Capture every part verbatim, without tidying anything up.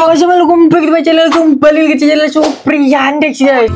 Halo guys, welcome back to my channel. Kembali lagi ke channel Supriyandex guys.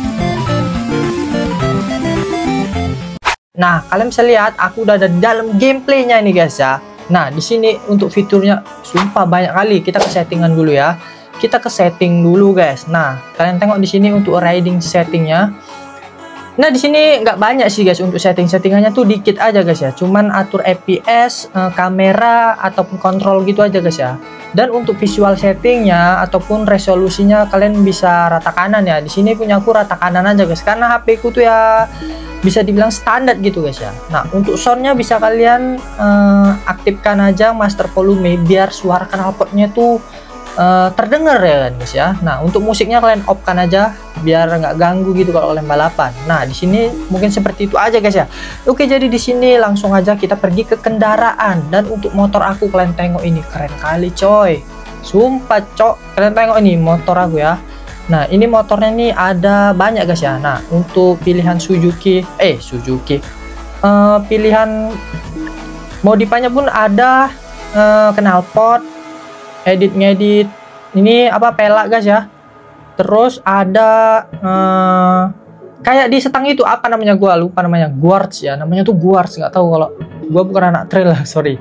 Nah, kalian bisa lihat aku udah ada dalam gameplaynya ini guys ya. Nah, di sini untuk fiturnya sumpah banyak kali. Kita ke settingan dulu ya. Kita ke setting dulu guys. Nah, kalian tengok di sini untuk riding settingnya. Nah, di sini nggak banyak sih guys untuk setting-settingannya tuh dikit aja guys ya. Cuman atur F P S, eh, kamera ataupun kontrol gitu aja guys ya. Dan untuk visual settingnya ataupun resolusinya kalian bisa rata kanan ya. Di sini punya aku rata kanan aja guys karena H P ku tuh ya bisa dibilang standar gitu guys ya. Nah, untuk soundnya bisa kalian eh, aktifkan aja master volume biar suara knalpotnya tuh Uh, terdengar ya kan guys ya. Nah, untuk musiknya kalian off kan aja biar nggak ganggu gitu kalau kalian balapan. Nah, di sini mungkin seperti itu aja guys ya. Oke, jadi di sini langsung aja kita pergi ke kendaraan. Dan untuk motor aku kalian tengok ini keren kali coy. Sumpah cok, kalian tengok ini motor aku ya. Nah, ini motornya nih ada banyak guys ya. Nah, untuk pilihan Suzuki eh Suzuki uh, pilihan modifannya pun ada uh, knalpot, edit ngedit ini apa pelak guys ya. Terus ada eh, kayak di setang itu apa namanya, gua lupa namanya, guards ya namanya tuh guards, nggak tahu kalau gua bukan anak trail lah, sorry.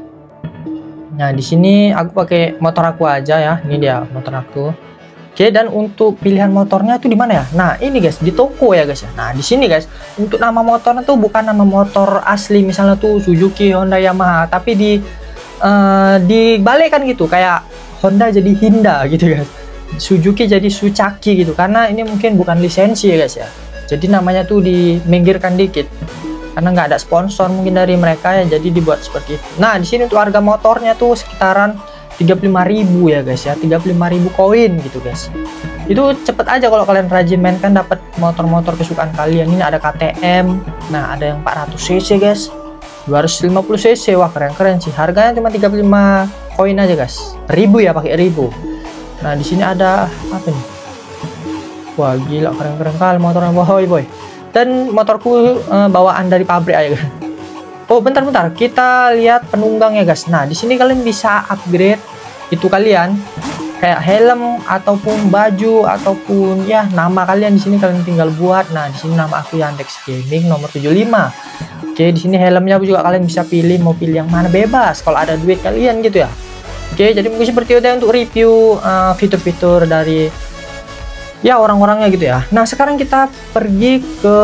Nah, di sini aku pakai motor aku aja ya, ini dia motor aku. Oke, dan untuk pilihan motornya tuh di mana ya? Nah, ini guys di toko ya guys ya. Nah, di sini guys untuk nama motornya tuh bukan nama motor asli misalnya tuh Suzuki, Honda, Yamaha, tapi di Uh, dibalikkan gitu, kayak Honda jadi Hinda gitu guys, Suzuki jadi Suchaki gitu, karena ini mungkin bukan lisensi ya guys ya, jadi namanya tuh diminggirkan dikit karena nggak ada sponsor mungkin dari mereka ya, jadi dibuat seperti itu. Nah, di sini untuk harga motornya tuh sekitaran tiga puluh lima ribu ya guys ya, tiga puluh lima ribu koin gitu guys. Itu cepet aja kalau kalian rajin main kan dapat motor-motor kesukaan kalian. Ini ada K T M, nah ada yang empat ratus cc guys, dua ratus lima puluh cc, wah keren-keren sih. Harganya cuma tiga puluh lima koin aja guys, ribu ya, pakai ribu. Nah, di sini ada apa nih? Wah gila, keren-keren kali motornya boy boy. Dan motorku uh, bawaan dari pabrik aja guys. Oh bentar-bentar, kita lihat penunggang ya guys. Nah, di sini kalian bisa upgrade itu kalian kayak helm ataupun baju ataupun ya nama kalian di sini kalian tinggal buat. Nah, di sini nama aku Yandex Gaming nomor tujuh puluh lima. Oke, di sini helmnya juga kalian bisa pilih, mau pilih yang mana bebas kalau ada duit kalian gitu ya. Oke, jadi mungkin seperti itu untuk review fitur-fitur uh, dari ya orang-orangnya gitu ya. Nah, sekarang kita pergi ke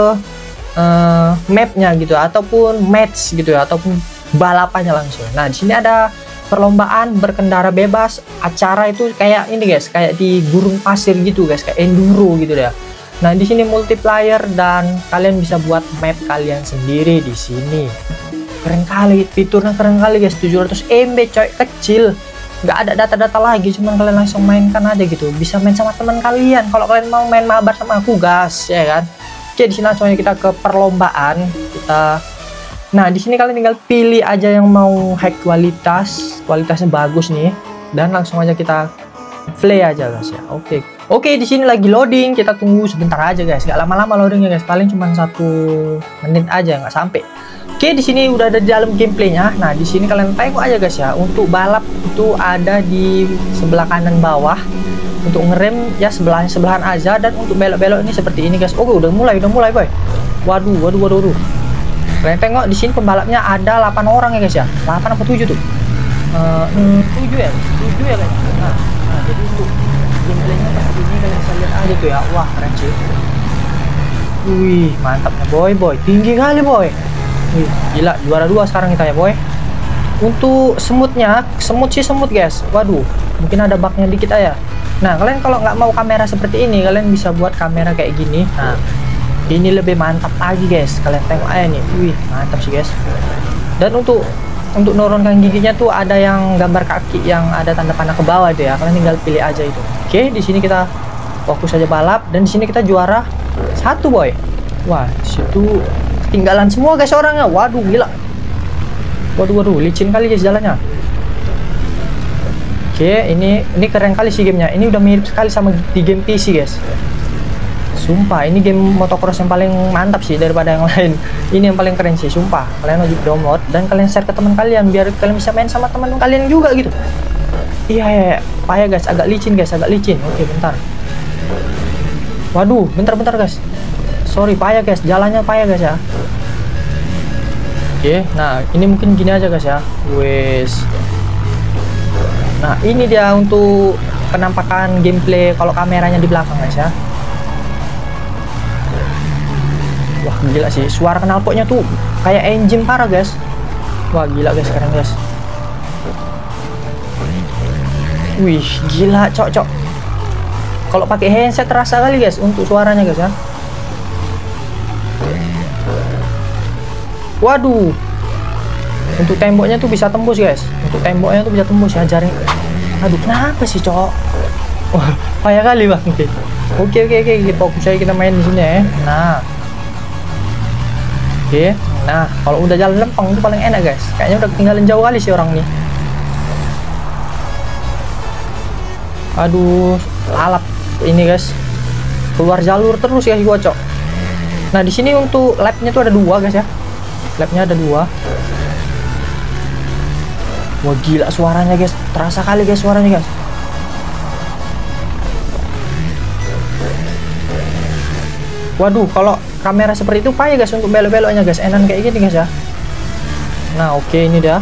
uh, mapnya gitu ataupun match gitu ya, ataupun balapannya langsung. Nah, di sini ada perlombaan berkendara bebas, acara itu kayak ini guys, kayak di gurun pasir gitu guys, kayak enduro gitu ya. Nah, di sini multiplayer dan kalian bisa buat map kalian sendiri di sini. Keren kali, fiturnya keren kali guys, tujuh ratus M B coy, kecil. Nggak ada data-data lagi, cuman kalian langsung mainkan aja gitu. Bisa main sama teman kalian. Kalau kalian mau main mabar sama aku, gas ya kan. Oke, di sini langsung aja kita ke perlombaan. Kita Nah, di sini kalian tinggal pilih aja yang mau high kualitas, kualitasnya bagus nih, dan langsung aja kita play aja guys ya. Oke. Oke, di sini lagi loading, kita tunggu sebentar aja guys, nggak lama-lama loadingnya guys, paling cuma satu menit aja, nggak sampai. Oke, di sini udah ada di dalam gameplaynya. Nah, di sini kalian tengok aja guys ya, untuk balap itu ada di sebelah kanan bawah, untuk ngerem ya sebelah sebelahan aja, dan untuk belok-belok ini seperti ini guys. Oke, udah mulai, udah mulai boy. Waduh, waduh, waduh, waduh. Kalian tengok di sini pembalapnya ada delapan orang ya guys ya, delapan apa tujuh tuh? Uh, tujuh ya, tujuh ya guys. Nah, nah jadi untuk gameplaynya seperti ini kalian bisa lihat aja tuh ya. Wah keren sih. Wih mantapnya boy boy, tinggi kali boy. Wih gila, juara dua sekarang kita ya boy. Untuk semutnya, semut sih semut guys. Waduh, mungkin ada bugnya dikit aja. Nah, kalian kalau nggak mau kamera seperti ini, kalian bisa buat kamera kayak gini. Nah, ini lebih mantap lagi guys, kalian tengok aja nih. Wih mantap sih guys. Dan untuk untuk nurunkan giginya tuh ada yang gambar kaki yang ada tanda panah ke bawah itu ya, kalian tinggal pilih aja itu. Oke, di sini kita fokus aja balap, dan di sini kita juara satu boy. Wah, situ ketinggalan semua guys orangnya. Waduh gila, waduh waduh licin kali guys jalannya. Oke, ini ini keren kali sih gamenya. Ini udah mirip sekali sama di game P C guys. Sumpah, ini game motocross yang paling mantap sih daripada yang lain. Ini yang paling keren sih, sumpah. Kalian wajib download dan kalian share ke teman kalian biar kalian bisa main sama teman kalian juga gitu. Iya ya, ya. Payah guys, agak licin guys, agak licin. Oke, bentar. Waduh, bentar-bentar guys. Sorry, payah guys, jalannya payah guys ya. Oke, nah ini mungkin gini aja guys ya. Wes. Nah, ini dia untuk penampakan gameplay kalau kameranya di belakang guys ya. Wah, gila sih, suara knalpotnya tuh kayak engine parah guys. Wah, gila guys, keren guys. Wih, gila cok cok. Kalau pakai headset terasa kali guys untuk suaranya guys ya. Waduh, untuk temboknya tuh bisa tembus guys. Untuk temboknya tuh bisa tembus ya, jaring. Aduh, kenapa sih cok? Wah, payah kali bang. Oke oke oke oke, fokus aja kita main di sini ya. Nah, oke, nah kalau udah jalan lempeng itu paling enak guys. Kayaknya udah ketinggalan jauh kali sih orang nih. Aduh, lalap ini guys, keluar jalur terus ya gua cok. Nah di sini untuk lapnya tuh ada dua guys ya, lapnya ada dua. Wah gila suaranya guys, terasa kali guys suaranya guys. Waduh, kalau kamera seperti itu payah guys untuk belok-beloknya guys, enak kayak gini guys ya. Nah oke, ini dia.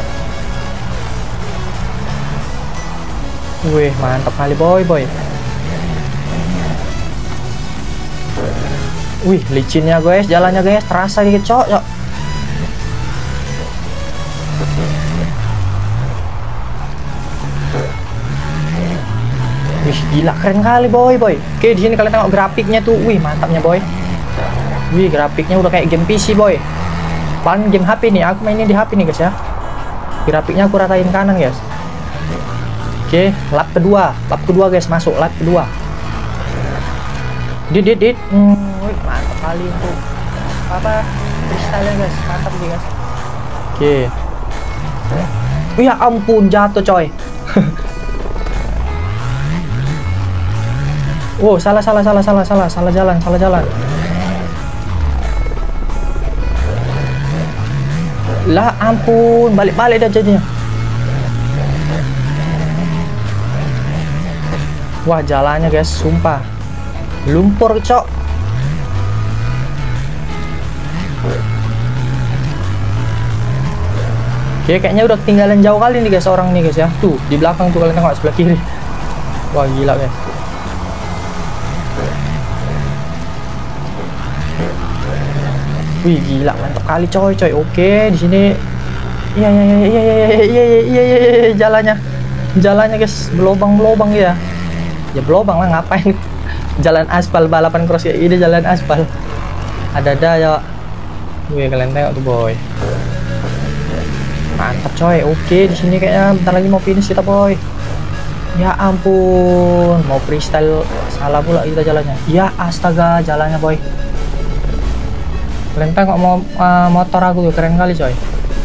Wih, mantap kali boy boy. Wih, licinnya guys, jalannya guys, terasa dikit cok cok. Wih, gila keren kali boy boy. Oke, di sini kalian tengok grafiknya tuh, wih mantapnya boy. Wih, grafiknya udah kayak game P C boy. Paling game H P nih, aku mainin di H P nih guys ya. Grafiknya aku ratain kanan guys. Oke, lap kedua, lap kedua guys, masuk lap kedua. Dit dit dit, hmm, wih, mantap kali untuk apa freestyle guys, mantap nih guys. Oke, wih ya ampun jatuh coy. Wow, salah salah salah salah salah salah jalan salah jalan. Lah ampun, balik-balik dah jadinya. Wah jalannya guys, sumpah lumpur cok. Oke, kayaknya udah ketinggalan jauh kali nih guys orang nih guys ya. Tuh di belakang tuh kalian tengok sebelah kiri. Wah gila guys. Wih gila mantap kali coy coy. Oke, di sini iya iya iya iya iya iya iya iya jalannya jalannya guys berlobang-berlobang ya. Ya belobang lah, ngapain jalan aspal balapan cross kayak ini, jalan aspal ada-ada ya. Wih kalian tengok tuh boy, mantap coy. Oke, di sini kayaknya bentar lagi mau finish kita boy. Ya ampun, mau freestyle salah pula kita jalannya. Ya astaga, jalannya boy. Kalian tengok mau uh, motor aku tuh keren kali coy.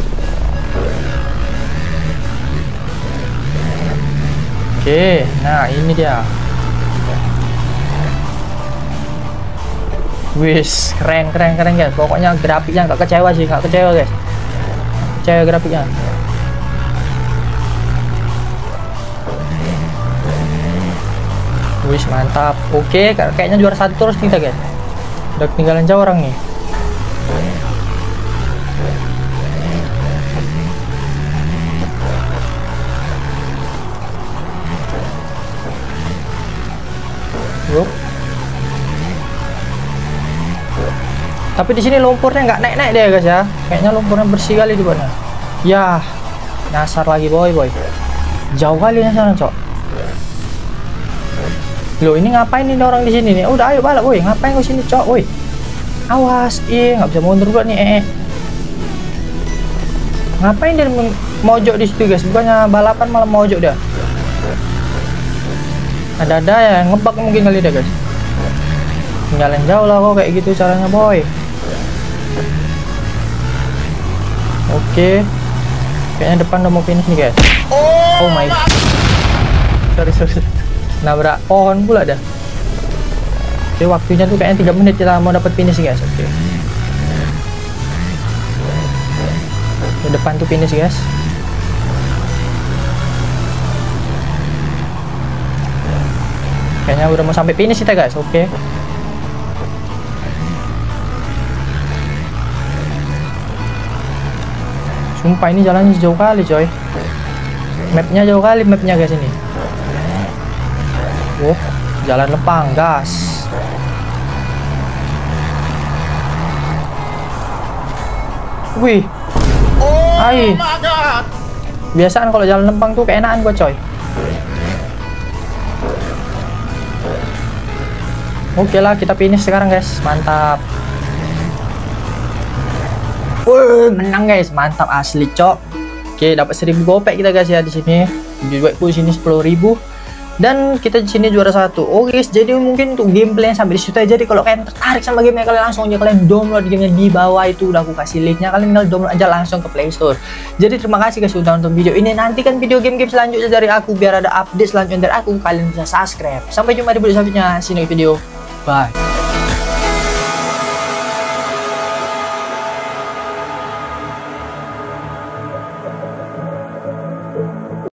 Oke, nah ini dia. Wis, keren keren keren guys. Pokoknya grafiknya nggak kecewa sih, nggak kecewa guys. Kecewa grafiknya. Wis mantap. Oke, kayaknya juara satu terus kita guys. Udah ketinggalan jauh orang nih. Yup. Tapi di sini lumpurnya nggak naik-naik deh guys ya. Kayaknya lumpurnya bersih kali di mana. Ya, nyasar lagi boy boy. Jauh kali nyasar cok. Loh ini ngapain ini orang di sini nih? Udah ayo balap boy. Ngapain ke sini cok? Woi. Awas, ih nggak bisa mundur gua nih. Eh. Ngapain dia mojok di situ guys? Bukannya balapan malah mojok dia. Ada-ada ya ngebak mungkin kali deh guys. Tinggalin jauh lah kok kayak gitu caranya boy. Oke, kayaknya depan udah mau finish nih guys. Oh my god, sorry sorry, nabrak pohon pula dah. Oke, waktunya tuh kayaknya tiga menit kita mau dapat finish guys. Oke, di depan tuh finish guys. Kayaknya udah mau sampai finish kita guys. Oke. Sumpah ini jalannya jauh kali coy. Mapnya jauh kali mapnya guys ini. Oh, jalan lempang gas. Wih. Oh Ai. my god. Biasaan kalau jalan lempang tuh keenakan gua coy. Oke lah, kita finish sekarang guys. Mantap. Wih, menang guys. Mantap asli, cok. Oke, dapat seribu gopek kita guys ya di sini. Duitku di sini sepuluh ribu. Dan kita di sini juara satu. Oke, guys, jadi mungkin untuk gameplay sampai di situ aja. Jadi kalau kalian tertarik sama gamenya, kalian langsung aja kalian download gamenya di bawah itu udah aku kasih linknya. Kalian tinggal download aja langsung ke Play Store. Jadi terima kasih guys sudah nonton video ini. Nantikan video game-game selanjutnya dari aku biar ada update selanjutnya dari aku. Kalian bisa subscribe. Sampai jumpa di video selanjutnya. See you next video. Bye.